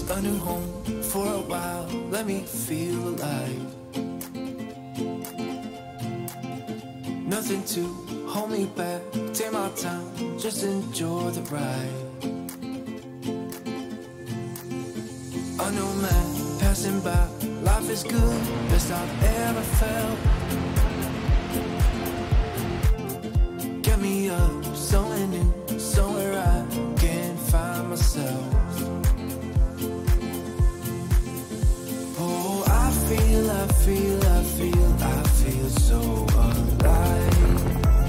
a new home for a while. Let me feel alive. Nothing to hold me back. Take my time, just enjoy the ride. A new man passing by. Life is good, best I've ever felt. Get me up, somewhere new, somewhere I can find myself. Oh, I feel so alive.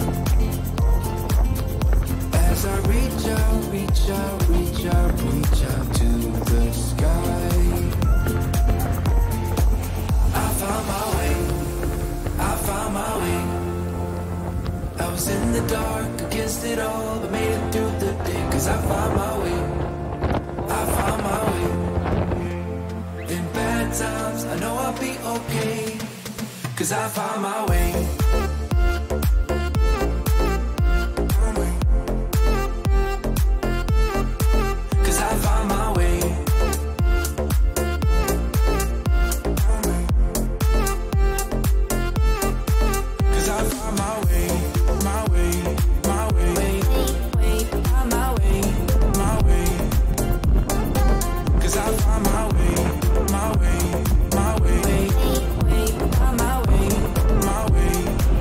As I reach out, reach out, reach out, reach out to the sky. I found my way, I found my way. I was in the dark, against it all, but made it through the day. Cause I found my way, I found my way. In bad times, I know I'll be okay. Cause I found my way. Cause I found my way. Cause I found my way, my way, my way, my way, my way. Cause I found my way, my way, my way, my way, my way.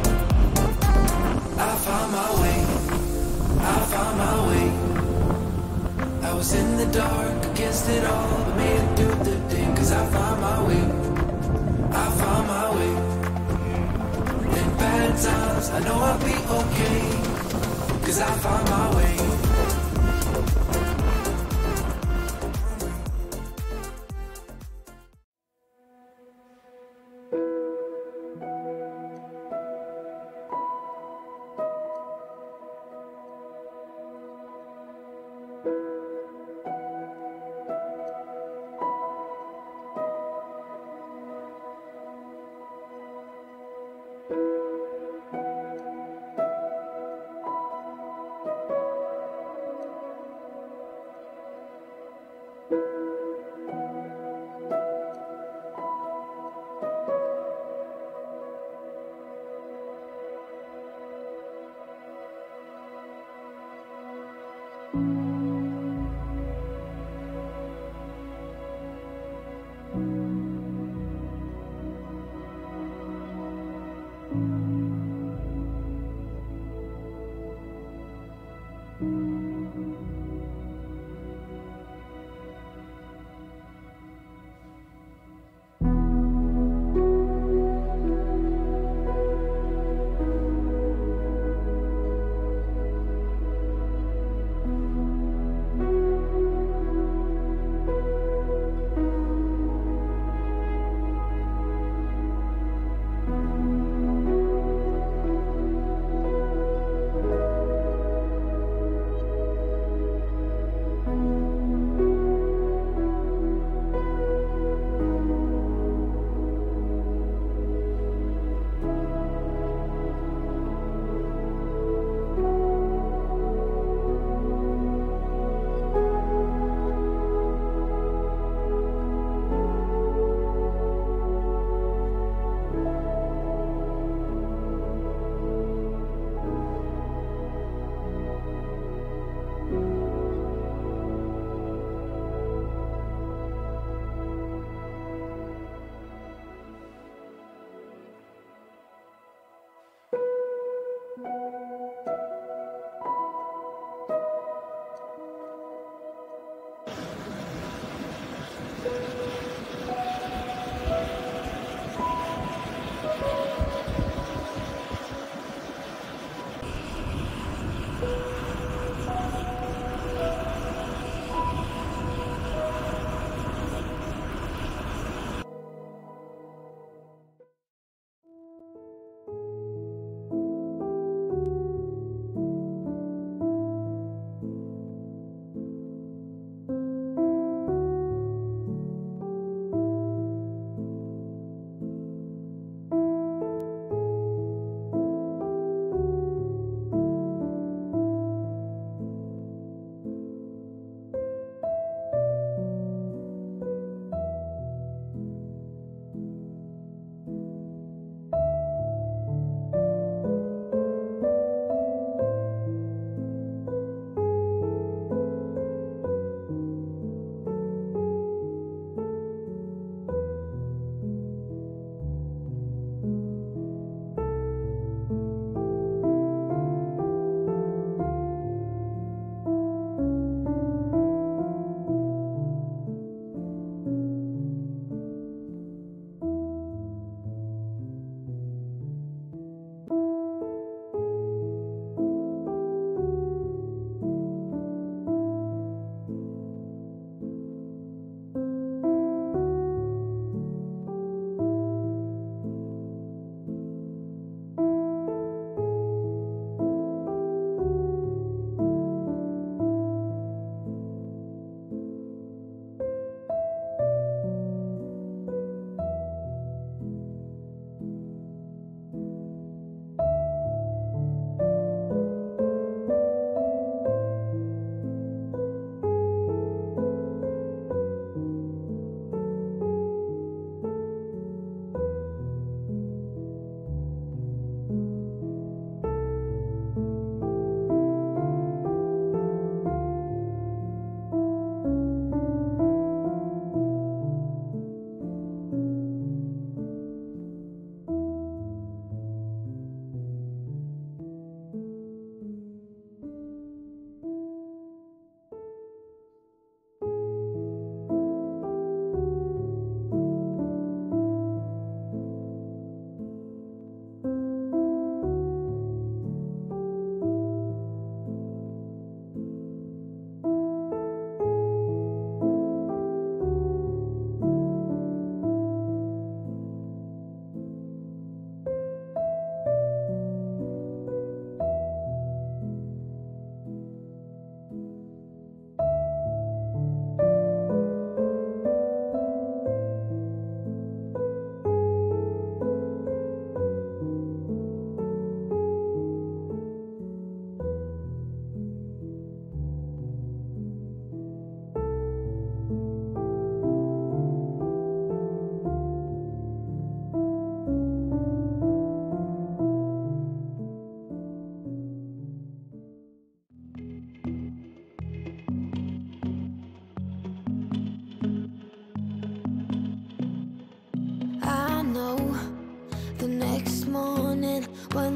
I found my way, I found my way. I was in the dark, against it all, but made it through the day. Cause I found my way, I found my way. In bad times, I know I'll be okay. Cause I found my way.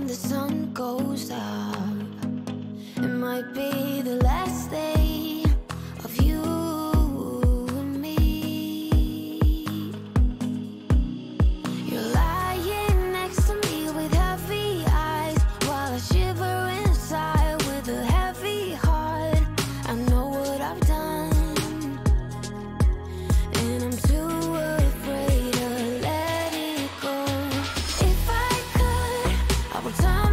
the sun goes down, it might be the last day of you and me. You're lying next to me with heavy eyes, while I shiver inside with a heavy heart. I know what I've done, and I'm too afraid to let it go. If I could, I would turn